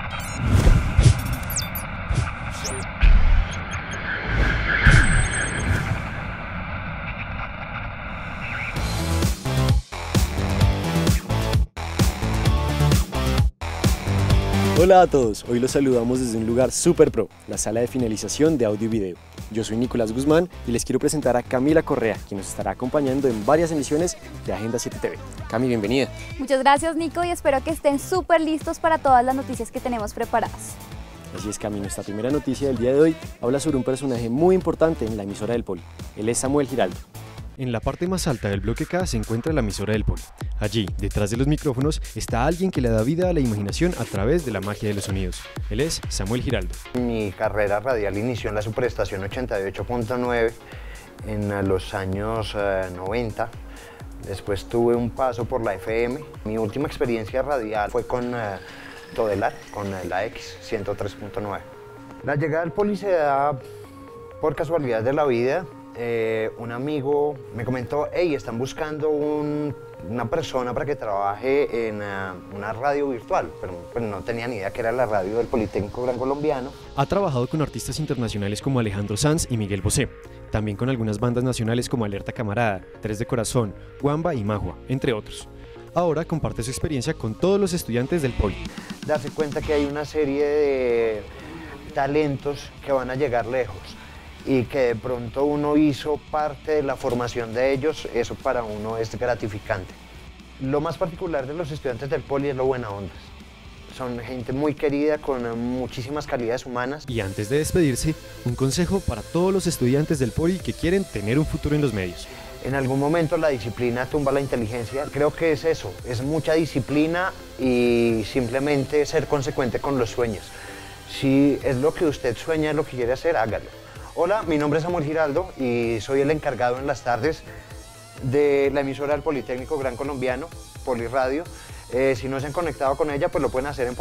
Hola a todos, hoy los saludamos desde un lugar super pro, la sala de finalización de audio y video. Yo soy Nicolás Guzmán y les quiero presentar a Camila Correa, quien nos estará acompañando en varias emisiones de Agenda 7 TV. Cami, bienvenida. Muchas gracias, Nico, y espero que estén súper listos para todas las noticias que tenemos preparadas. Así es, Cami, nuestra primera noticia del día de hoy habla sobre un personaje muy importante en la emisora del Poli. Él es Samuel Giraldo. En la parte más alta del bloque K se encuentra la emisora del Poli. Allí, detrás de los micrófonos, está alguien que le da vida a la imaginación a través de la magia de los sonidos. Él es Samuel Giraldo. Mi carrera radial inició en la superestación 88.9 en los años 90. Después tuve un paso por la FM. Mi última experiencia radial fue con Todelar, con la X 103.9. La llegada al Poli se da por casualidad de la vida. Un amigo me comentó, hey, están buscando una persona para que trabaje en una radio virtual, pero pues no tenía ni idea que era la radio del Politécnico Gran Colombiano. Ha trabajado con artistas internacionales como Alejandro Sanz y Miguel Bosé, también con algunas bandas nacionales como Alerta Camarada, Tres de Corazón, Wamba y Magua, entre otros. Ahora comparte su experiencia con todos los estudiantes del Poli. Darse cuenta que hay una serie de talentos que van a llegar lejos y que de pronto uno hizo parte de la formación de ellos, eso para uno es gratificante. Lo más particular de los estudiantes del Poli es lo buena onda. Son gente muy querida, con muchísimas calidades humanas. Y antes de despedirse, un consejo para todos los estudiantes del Poli que quieren tener un futuro en los medios. En algún momento la disciplina tumba la inteligencia. Creo que es eso, es mucha disciplina y simplemente ser consecuente con los sueños. Si es lo que usted sueña, es lo que quiere hacer, hágalo. Hola, mi nombre es Samuel Giraldo y soy el encargado en las tardes de la emisora del Politécnico Gran Colombiano, Poliradio. Si no se han conectado con ella, pues lo pueden hacer en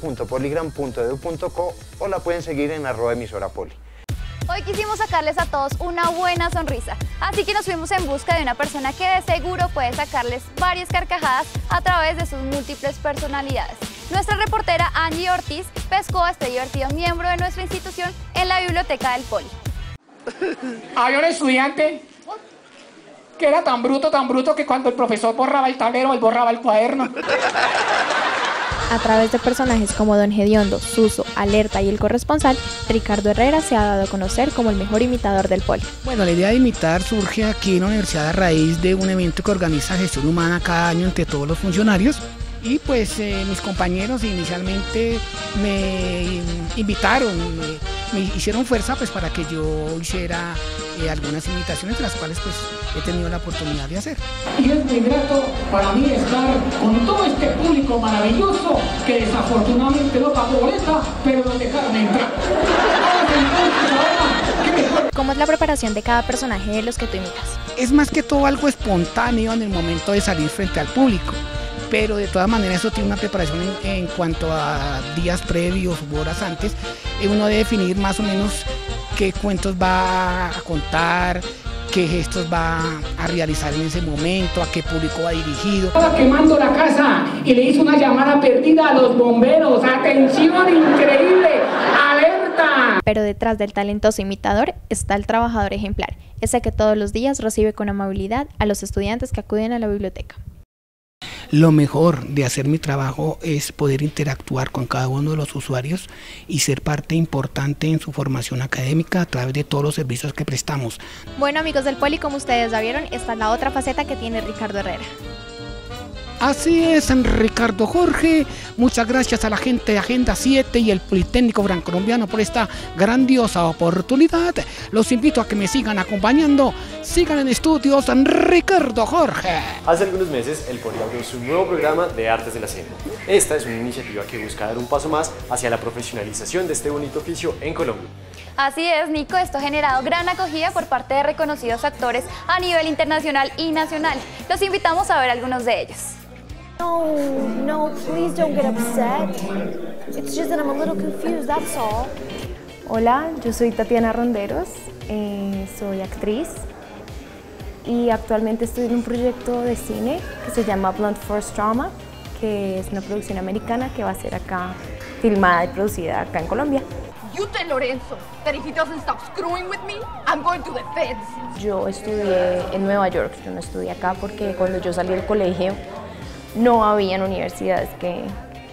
poliradio.poligram.edu.co o la pueden seguir en @emisorapoli. Hoy quisimos sacarles a todos una buena sonrisa, así que nos fuimos en busca de una persona que de seguro puede sacarles varias carcajadas a través de sus múltiples personalidades. Nuestra reportera Angie Ortiz pescó a este divertido miembro de nuestra institución en la biblioteca del Poli. Había un estudiante que era tan bruto que cuando el profesor borraba el tablero, él borraba el cuaderno. A través de personajes como Don Gediondo, Suso, Alerta y el corresponsal, Ricardo Herrera se ha dado a conocer como el mejor imitador del Poli. Bueno, la idea de imitar surge aquí en la universidad a raíz de un evento que organiza Gestión Humana cada año entre todos los funcionarios. Y pues mis compañeros inicialmente me invitaron, me hicieron fuerza pues para que yo hiciera algunas imitaciones, las cuales pues he tenido la oportunidad de hacer. Y es muy grato para mí estar con todo este público maravilloso que desafortunadamente no pagó boleta, pero lo dejaron entrar. ¿Cómo es la preparación de cada personaje de los que tú imitas? Es más que todo algo espontáneo en el momento de salir frente al público. Pero de todas maneras eso tiene una preparación en cuanto a días previos u horas antes. Uno debe definir más o menos qué cuentos va a contar, qué gestos va a realizar en ese momento, a qué público va dirigido. Estaba quemando la casa y le hizo una llamada perdida a los bomberos. ¡Atención, increíble! ¡Alerta! Pero detrás del talentoso imitador está el trabajador ejemplar, ese que todos los días recibe con amabilidad a los estudiantes que acuden a la biblioteca. Lo mejor de hacer mi trabajo es poder interactuar con cada uno de los usuarios y ser parte importante en su formación académica a través de todos los servicios que prestamos. Bueno, amigos del Poli, como ustedes ya vieron, esta es la otra faceta que tiene Ricardo Herrera. Así es, Ricardo Jorge, muchas gracias a la gente de Agenda 7 y el Politécnico Gran Colombiano por esta grandiosa oportunidad. Los invito a que me sigan acompañando, sigan en estudios Ricardo Jorge. Hace algunos meses el Poli abrió su nuevo programa de Artes de la Escena. Esta es una iniciativa que busca dar un paso más hacia la profesionalización de este bonito oficio en Colombia. Así es, Nico, esto ha generado gran acogida por parte de reconocidos actores a nivel internacional y nacional. Los invitamos a ver algunos de ellos. No, please don't get upset. It's just that I'm a little confused, that's all. Hola, yo soy Tatiana Ronderos, soy actriz y actualmente estoy en un proyecto de cine que se llama Blunt Force Drama, que es una producción americana que va a ser acá filmada y producida acá en Colombia. You tell Lorenzo that if he doesn't stop screwing with me, I'm going to the feds. Yo estudié en Nueva York, yo no estudié acá porque cuando yo salí del colegio no habían universidades que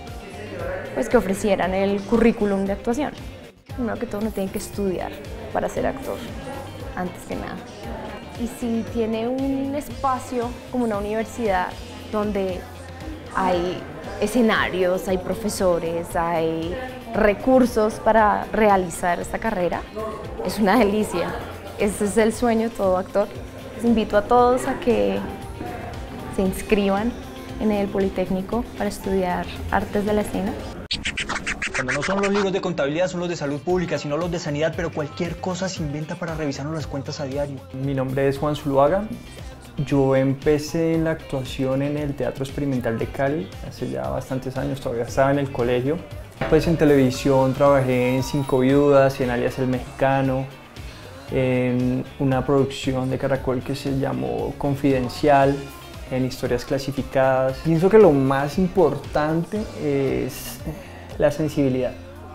ofrecieran el currículum de actuación. Primero que todo uno tiene que estudiar para ser actor, antes que nada. Y si tiene un espacio como una universidad donde hay escenarios, hay profesores, hay recursos para realizar esta carrera, es una delicia. Ese es el sueño de todo actor. Les invito a todos a que se inscriban en el Politécnico para estudiar artes de la escena. Cuando no son los libros de contabilidad, son los de salud pública, sino los de sanidad, pero cualquier cosa se inventa para revisarnos las cuentas a diario. Mi nombre es Juan Zuluaga. Yo empecé en la actuación en el Teatro Experimental de Cali hace ya bastantes años, todavía estaba en el colegio. Pues en televisión trabajé en Cinco Viudas, en Alias el Mexicano, en una producción de Caracol que se llamó Confidencial, en Historias Clasificadas. Pienso que lo más importante es la sensibilidad.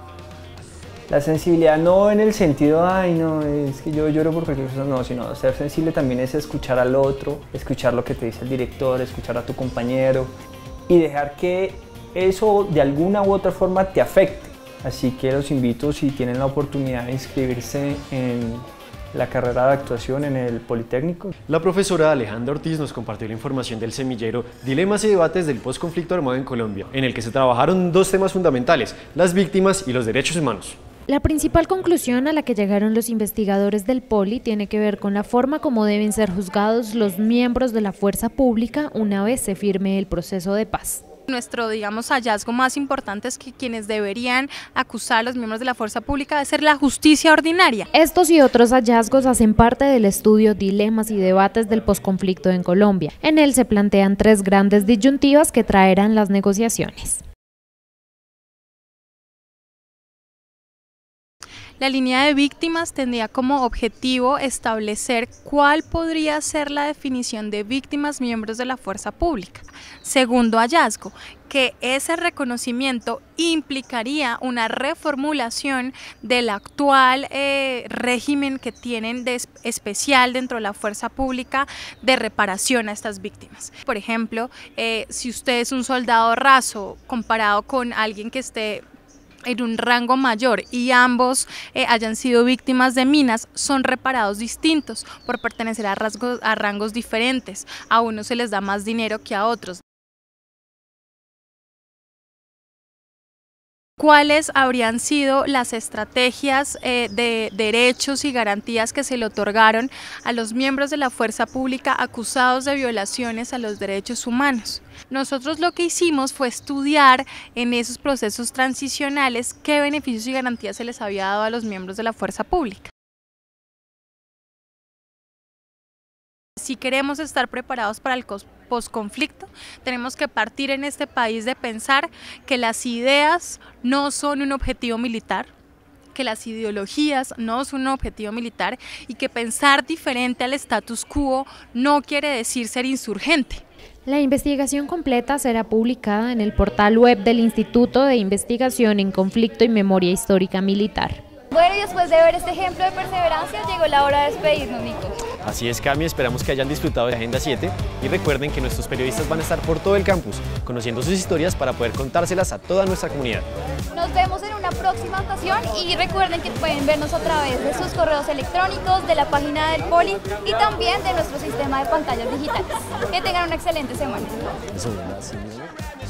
La sensibilidad no en el sentido, ay no, es que yo lloro por cualquier cosa, no, sino ser sensible también es escuchar al otro, escuchar lo que te dice el director, escuchar a tu compañero y dejar que eso de alguna u otra forma te afecte. Así que los invito, si tienen la oportunidad de inscribirse en la carrera de actuación en el Politécnico. La profesora Alejandra Ortiz nos compartió la información del semillero Dilemas y debates del posconflicto armado en Colombia, en el que se trabajaron dos temas fundamentales, las víctimas y los derechos humanos. La principal conclusión a la que llegaron los investigadores del Poli tiene que ver con la forma como deben ser juzgados los miembros de la fuerza pública una vez se firme el proceso de paz. Nuestro, hallazgo más importante es que quienes deberían acusar a los miembros de la fuerza pública debe ser la justicia ordinaria. Estos y otros hallazgos hacen parte del estudio Dilemas y debates del posconflicto en Colombia. En él se plantean tres grandes disyuntivas que traerán las negociaciones. La línea de víctimas tendría como objetivo establecer cuál podría ser la definición de víctimas miembros de la fuerza pública. Segundo hallazgo, que ese reconocimiento implicaría una reformulación del actual régimen que tienen de especial dentro de la fuerza pública de reparación a estas víctimas. Por ejemplo, si usted es un soldado raso comparado con alguien que esté en un rango mayor y ambos hayan sido víctimas de minas, son reparados distintos por pertenecer a rangos diferentes. A unos se les da más dinero que a otros. ¿Cuáles habrían sido las estrategias de derechos y garantías que se le otorgaron a los miembros de la fuerza pública acusados de violaciones a los derechos humanos? Nosotros lo que hicimos fue estudiar en esos procesos transicionales qué beneficios y garantías se les había dado a los miembros de la fuerza pública. Si queremos estar preparados para el posconflicto, tenemos que partir en este país de pensar que las ideas no son un objetivo militar, que las ideologías no son un objetivo militar y que pensar diferente al status quo no quiere decir ser insurgente. La investigación completa será publicada en el portal web del Instituto de Investigación en Conflicto y Memoria Histórica Militar. Bueno, y después de ver este ejemplo de perseverancia, llegó la hora de despedirnos, Nico. Así es, Cami, esperamos que hayan disfrutado de Agenda 7 y recuerden que nuestros periodistas van a estar por todo el campus, conociendo sus historias para poder contárselas a toda nuestra comunidad. Nos vemos en una próxima ocasión y recuerden que pueden vernos a través de sus correos electrónicos, de la página del Poli y también de nuestro sistema de pantallas digitales. Que tengan una excelente semana. Eso,